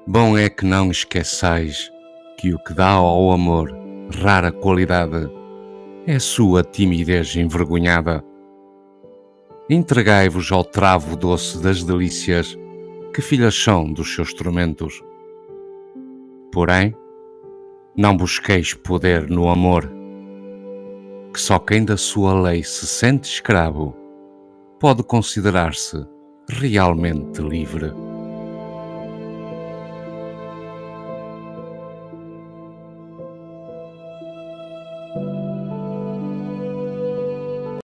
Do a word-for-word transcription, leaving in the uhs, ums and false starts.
Bom é que não esqueçais que o que dá ao amor rara qualidade é a sua timidez envergonhada. Entregai-vos ao travo doce das delícias, que filhas são dos seus tormentos. Porém, não busqueis poder no amor, que só quem da sua lei se sente escravo pode considerar-se realmente livre.